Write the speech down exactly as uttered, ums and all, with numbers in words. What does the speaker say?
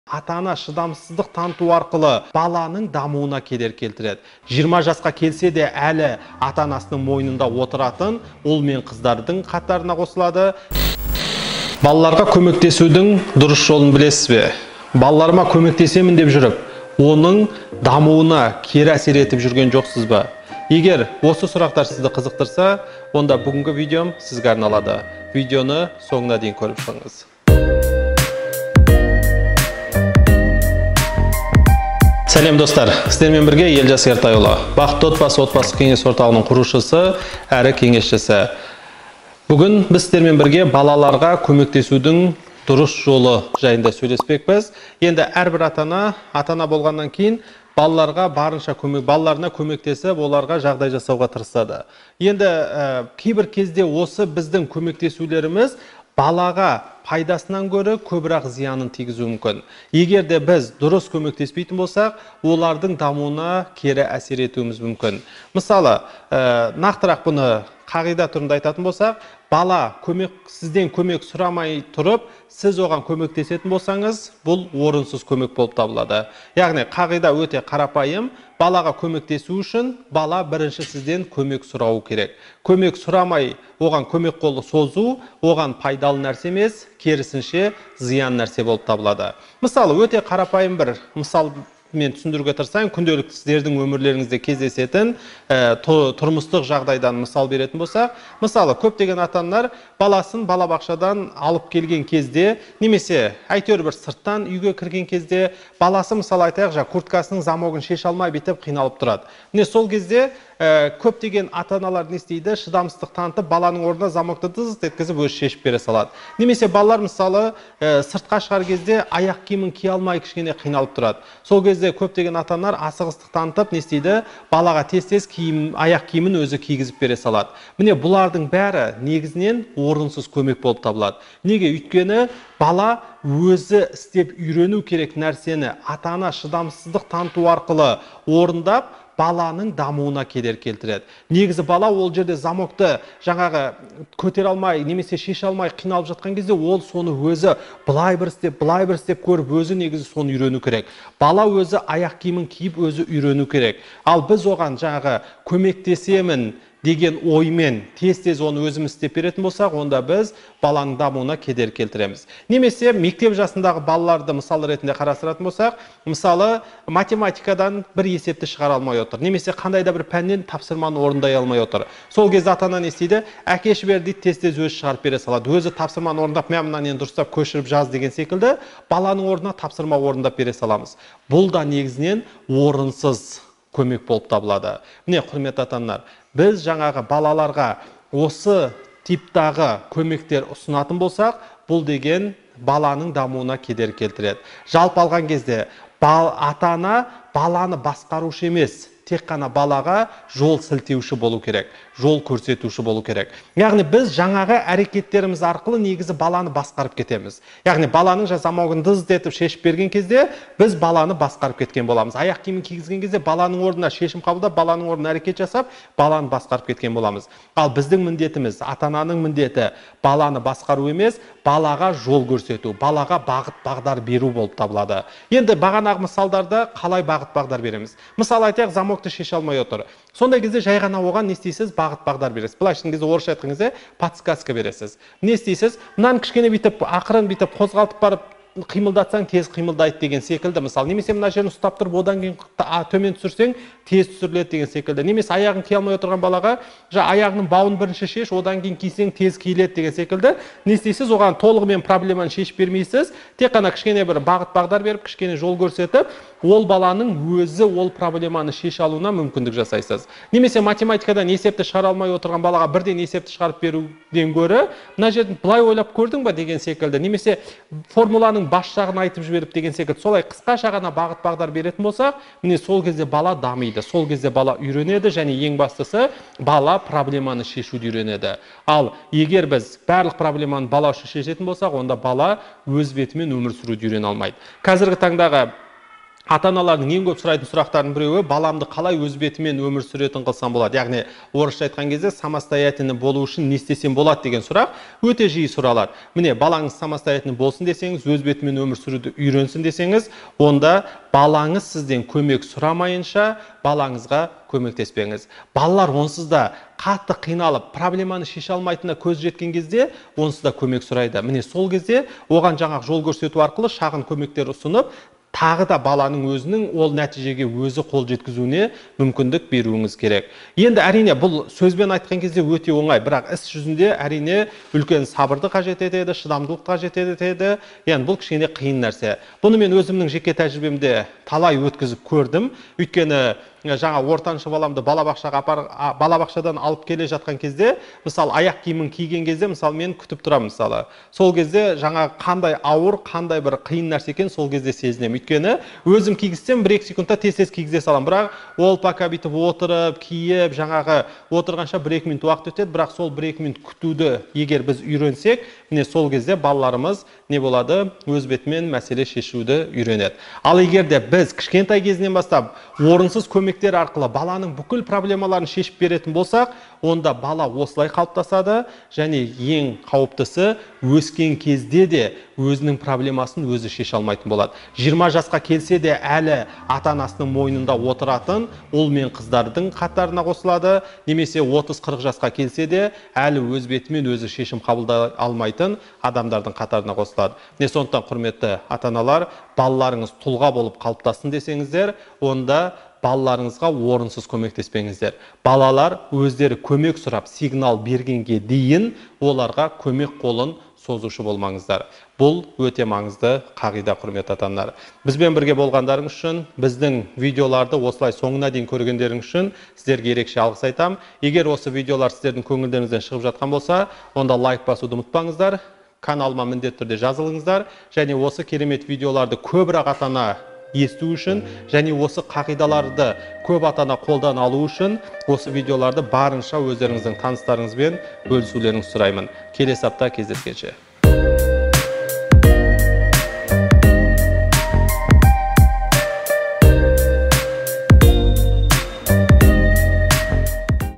Ата-ана шыдамсыздық таныту арқылы баланың дамуына кедергі келтіреді. жиырма жасқа келсе де әлі ата-анасының мойнында отыратын ұл мен қыздардың қатарына қосылады. Балаларға көмектесудің дұрыс жолын білесіз бе? Балаларыма көмектесемін деп жүріп, оның дамуына кері әсер етіп жүрген жоқсыз ба? Егер осы сұрақтар сізді қызықтырса, онда бүгінгі видеом сізге арналады. Видеоны соңына дейін көріп шығыңыз. Сәлем достар, сіздермен бірге Елжас Ертайұлы, бақытты отбасы отбасы кеңес орталығының құрушысы әрі кеңесшісі. Бүгін біз сіздермен бірге балаларға көмектесудің дұрыс жолы жайында сөйлеспекпіз. Енді әрбір ата-ана, ата-ана болғаннан кейін балаларға барынша көмек, балаларына көмектесіп, оларға жағдай жасауға тырысады. Енді ә, кейбір кезде осы біздің көмектесулеріміз балаға пайдасынан көрі көбірек зиянын тигізуі мүмкін. Егер де біз дұрыс көмектеспейтін болсақ, олардың дамуына кері әсер етуіміз мүмкін. Мысалы, ә, нақтырақ бұны қағида түрінде айтатын болсақ, бала көмек, сізден көмек сұрамай тұрып, сіз оған көмектесетін болсаңыз, бұл орынсыз көмек болып табылады. Яғни қағида өте қарапайым. Балаға көмектесу үшін бала бірінші сізден көмек сұрауы керек. Көмек сұрамай оған көмек қолы созу, оған пайдалы нәрсе емес, керісінше зиян нәрсе болып табылады. Мысалы, өте қарапайым бір мысал мен түсіндіруге тырысайын. Күнделікті сіздердің өмірлеріңізде кездесетін ә, тұрмыстық жағдайдан мысал беретін болсақ, мысалы, көптеген ата-аналар баласын балабақшадан алып келген кезде, немесе әйтеуір бір сырттан үйге кірген кезде, баласы мысалы айтайық, жа курткасының замогын шеше алмай бітіп қиналып тұрады. Міне сол кезде ә, көптеген ата-аналар не істейді? Шыдамсыздық танытып, баланың орнына замокты дыз еткізіп өзі шешіп бере салады. Немесе балалар мысалы ә, сыртқа шығар кезде аяқ киімін кие алмай кішкене қиналып тұрады. Сол кезде көптеген ата-аналар асығыстық танытып, не істейді? Балаға тез-тез киім, аяқ киімін өзі кигізіп бере салады. Міне бұлардың бәрі негізінен орынсыз көмек болып табылады. Неге? Өйткені бала өзі істеп үйрену керек нәрсені ата-ана шыдамсыздық таныту арқылы орындап, баланың дамуына кедергі келтіреді. Негізі бала ол жерде замокты жаңағы көтере алмай, немесе шеше алмай қиналып жатқан кезде, ол соны өзі былай бір істеп, былай бір істеп көріп, өзі негізі соны үйрену керек. Бала өзі аяқ киімін киіп өзі үйрену керек. Ал біз оған жаңағы көмектесемін деген оймен тез-тез оны өзіміз істеп беретін болсақ, онда біз баланың дамуына кедергі келтіреміз. Немесе мектеп жасындағы балаларды мысал ретінде қарастыратын болсақ, мысалы математикадан бір есепті шығара алмай отыр, немесе қандай да бір пәннен тапсырманы орындай алмай отыр. Сол кезде ата-ана не істейді? Әке шебер дейді, тез-тез өзі шығарып бере салады. Өзі тапсырманы орындап, мә мынаны енді дұрыстап көшіріп жаз деген секілді, баланың орнына тапсырма орындап бере саламыз. Бұл да негізінен орынсыз көмек болып табылады. Міне, құрметті ата-аналар, біз жаңағы балаларға осы типтағы көмектер ұсынатын болсақ, бұл деген баланың дамуына кедергі келтіреді. Жалпы алған кезде ата-ана баланы басқарушы емес, тек қана балаға жол сілтеуші болу керек, жол көрсетуші болу керек. Яғни біз жаңағы әрекеттеріміз арқылы негізі баланы басқарып кетеміз. Яғни баланың замогын дыз етіп шешіп берген кезде біз баланы басқарып кеткен боламыз. Аяқ киімін кигізген кезде баланың орнына шешім қабылдап, баланың орнына әрекет жасап, баланы басқарып кеткен боламыз. Ал біздің міндетіміз, ата-ананың міндеті баланы басқару емес, балаға жол көрсету, балаға бағыт бағдар беру болып табылады. Енді бағанағы мысалдарда қалай бағыт бағдар береміз? Мысалы айтайық, замокты шеше алмай отыр. Сондай кезде жай ғана оған не істейсіз? Бағыт бағдар бересіз. Былай айтқан кезде орысша айтқан кезде подсказка бересіз. Не істейсіз? Мынаны кішкене бүйтіп ақырын бүйтіп қозғалтып барып қимылдатсаң тез қимылдайды деген секілді. Мысалы, немесе мына жерін ұстап тұрып, одан кейін төмен түсірсең тез түсіріледі деген секілді. Немесе аяғын кие алмай отырған балаға, жа аяғының бауын бірінші шеш, одан кейін кисең тез киіледі деген секілді. Не істейсіз? Оған толығымен проблеманы шешіп бермейсіз. Тек қана кішкене бір бағыт бағдар беріп, кішкене жол көрсетіп, ол баланың өзі ол проблеманы шеше алуына мүмкіндік жасайсыз. Немесе математикадан есепті шығара алмай отырған балаға бірден есепті шығарып беруден гөрі, мына жерден былай ойлап көрдің ба деген секілді. Немесе формуланың бас жағын айтып жіберіп деген секілді. Солай қысқаша ғана бағыт бағдар беретін болсақ, міне сол кезде бала дамиды. Сол кезде бала үйренеді және ең бастысы бала проблеманы шешуді үйренеді. Ал егер біз барлық проблеманы бала үшін шешетін болсақ, онда бала өз бетімен өмір сүруді үйрене алмайды. Қазіргі таңдағы ата-аналардың ең көп сұрайтын сұрақтардың біреуі баламды қалай өз бетімен өмір сүретін қылсам болады. Яғни орысша айтқан кезде самостоятельный болу үшін не істесем болады деген сұрақ өте жиі сұралады. Міне, балаңыз самостоятельный болсын десеңіз, өз бетімен өмір сүруді үйренсін десеңіз, онда балаңыз сізден көмек сұрамайынша балаңызға көмектеспеңіз. Балалар онсыз да қатты қиналып, проблеманы шеше алмайтынына көз жеткен кезде, онсыз да көмек сұрайды. Міне сол кезде оған жаңағы жол көрсету арқылы шағын көмектер ұсынып, тағы да баланың өзінің ол нәтижеге өзі қол жеткізуіне мүмкіндік беруіңіз керек. Енді әрине бұл сөзбен айтқан кезде өте оңай, бірақ іс жүзінде әрине үлкен сабырды қажет етеді, шыдамдылықты қажет етеді. Яғни бұл кішкене қиын нәрсе. Бұны мен өзімнің жеке тәжірибемде талай өткізіп көрдім. Өйткені жаңа ортаншы баламды балабақшаға апар, балабақшадан алып келе жатқан кезде, мысалы аяқ киімін киген кезде, мысалы мен күтіп тұрамын, мысалы. Сол кезде жаңа қандай ауыр, қандай бір қиын нәрсе екен, сол кезде сезінемін. Өйткені өзім кигізсем бір-екі секундта тез-тез кигізе саламын. Бірақ ол пока бүйтіп отырып, киіп, жаңағы отырғанша бір-екі минут уақыт өтеді, бірақ сол бір-екі минут күтуді егер біз үйренсек, міне сол кезде балаларымыз не болады? Өз бетімен мәселе шешуді үйренеді. Ал егер де біз кішкентай кезінен бастап орынсыз көмектер арқылы баланың бүкіл проблемаларын шешіп беретін болсақ, онда бала осылай қалыптасады, және ең қауіптісі өскен кезде де өзінің проблемасын өзі шеше алмайтын болады. жиырма жасқа келсе де әлі ата-анасының мойнында отыратын ұл мен қыздардың қатарына қосылады, немесе отыз-қырық жасқа келсе де әлі өз бетімен өзі шешім қабылдай алмайтын адамдардың қатарына қосылады. Не сондықтан құрметті ата-аналар, балаларыңыз тұлға болып қалыптасын десеңіздер, онда балаларыңызға орынсыз көмектеспеңіздер. Балалар өздері көмек сұрап сигнал бергенге дейін оларға көмек қолын созушы болмаңыздар. Бұл өте маңызды қағида, құрметті ата-аналар. Бізбен бірге болғандарыңыз үшін, біздің видеоларды осылай соңына дейін көргендеріңіз үшін сіздерге ерекше алғыс айтам. Егер осы видеолар сіздердің көңілдеріңізден шығып жатқан болса, онда лайк басуды ұмытпаңыздар. Каналыма міндетті түрде жазылыңыздар, және осы керемет видеоларды көбірек ата-ана есту үшін, және осы қағидаларды көп ата-ана қолдан алу үшін осы видеоларды барынша өздеріңіздің таныстарыңызбен бөлісулеріңізді сұраймын. Келесі апта кездескенше.